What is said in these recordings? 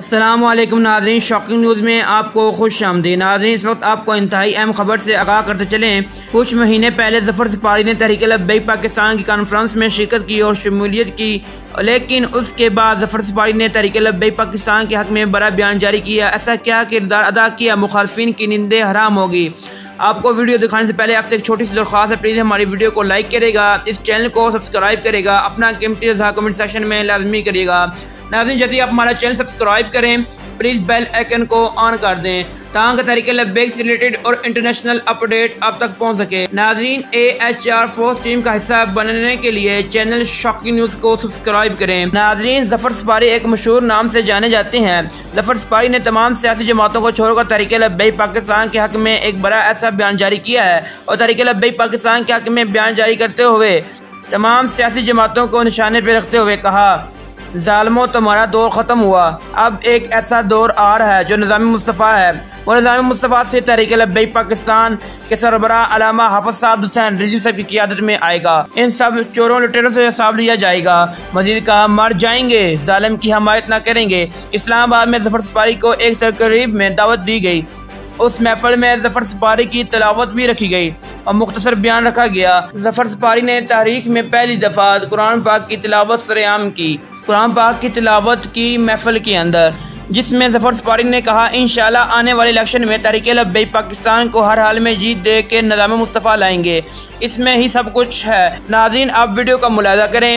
अस्सलाम वालेकुम नाज़रीन, शॉकिंग न्यूज़ में आपको खुश आमदीद। नाज़रीन, इस वक्त आपको इंतहाई अहम खबर से आगाह करते चलें। कुछ महीने पहले ज़फ़र सिपारी ने तहरीक लब्बैक पाकिस्तान की कॉन्फ्रेंस में शिरकत की और शमूलियत की, लेकिन उसके बाद ज़फ़र सिपारी ने तहरीक लब्बैक पाकिस्तान के हक़ में बड़ा बयान जारी किया। ऐसा क्या किरदार अदा किया, मुखालफिन की नींदें हराम होगी। आपको वीडियो दिखाने से पहले आपसे एक छोटी सी दरख्वास्त है, प्लीज़ हमारी वीडियो को लाइक करेगा, इस चैनल को सब्सक्राइब करेगा, अपना कीमती रज़ा कमेंट सेक्शन में लाजमी करिएगा। नाज़रीन, जैसे आप हमारा चैनल सब्सक्राइब करें, प्लीज़ बेल आइकन को ऑन कर दें ताकि तहरीक लब्बैक से रिलेटेड और इंटरनेशनल अपडेट आप तक पहुंच सके। नाज़रीन, AHR फोर्स टीम का हिस्सा बनने के लिए चैनल शॉकिंग न्यूज़ को सब्सक्राइब करें। नाज़रीन, ज़फ़र सिपारी एक मशहूर नाम से जाने जाते हैं। ज़फ़र सिपारी ने तमाम सियासी जमातों को छोड़कर तहरीक लब्बैक पाकिस्तान के हक़ में एक बड़ा ऐसा बयान जारी किया है और तहरीक लब्बैक पाकिस्तान के हक़ में बयान जारी करते हुए तमाम सियासी जमातों को निशाने पर रखते हुए कहा, ज़ालिमों, तुम्हारा दौर ख़त्म हुआ, अब एक ऐसा दौर आ रहा है जो निज़ाम मुस्तफ़ा है। और निज़ाम मुस्तफ़ा से तहरीक लब्बैक पाकिस्तान के सरबराह अल्लामा हाफ़िज़ साद हुसैन रिज़वी साहब की क़ियादत में आएगा। इन सब चोरों लुटेरों से हिसाब लिया जाएगा। मज़ीद कहा, मर जाएंगे, ज़ालिम की हमायत ना करेंगे। इस्लामाबाद में ज़फ़र सिपारी को एक तकरीब में दावत दी गई। उस महफिल में ज़फ़र सिपारी की तिलावत भी रखी गई और मुख्तसर बयान रखा गया। ज़फ़र सिपारी ने तारीख में पहली दफ़ा कुरान पाक की तिलावत सरेआम की, कुरान पाक की तिलावत की महफिल के अंदर, जिसमें ज़फ़र सिपारी ने कहा, इंशाअल्लाह आने वाले इलेक्शन में तहरीक लब्बैक पाकिस्तान को हर हाल में जीत दे के निज़ाम मुस्तफ़ा लाएंगे। इसमें ही सब कुछ है। नाज़रीन, आप वीडियो का मुलाहिज़ा करें।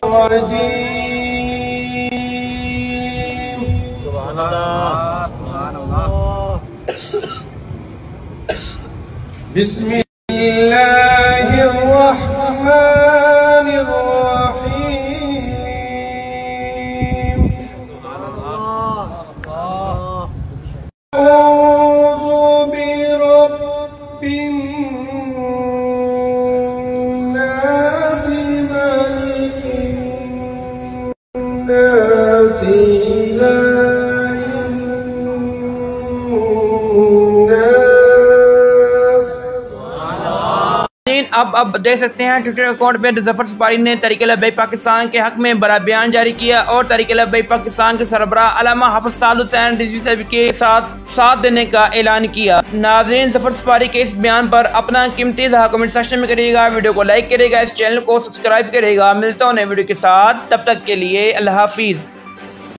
अब देख सकते हैं ट्विटर अकाउंट में ज़फ़र सिपारी ने तहरीक लब्बैक पाकिस्तान के हक़ में बड़ा बयान जारी किया और तहरीक लब्बैक पाकिस्तान के सरबराह अल्लामा हाफ़िज़ साद हुसैन रिज़वी साहब के साथ देने का ऐलान किया। नाज़रीन, ज़फ़र सिपारी के इस बयान पर अपना कीमती रज़ा कमेंट सेक्शन में करिएगा, वीडियो को लाइक करेगा, इस चैनल को सब्सक्राइब करेगा। मिलता हूं नए वीडियो के साथ, तब तक के लिए अल्लाह हाफ़िज़।